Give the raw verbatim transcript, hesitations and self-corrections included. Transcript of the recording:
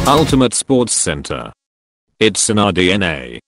Ultimate Sports Center. It's in our D N A.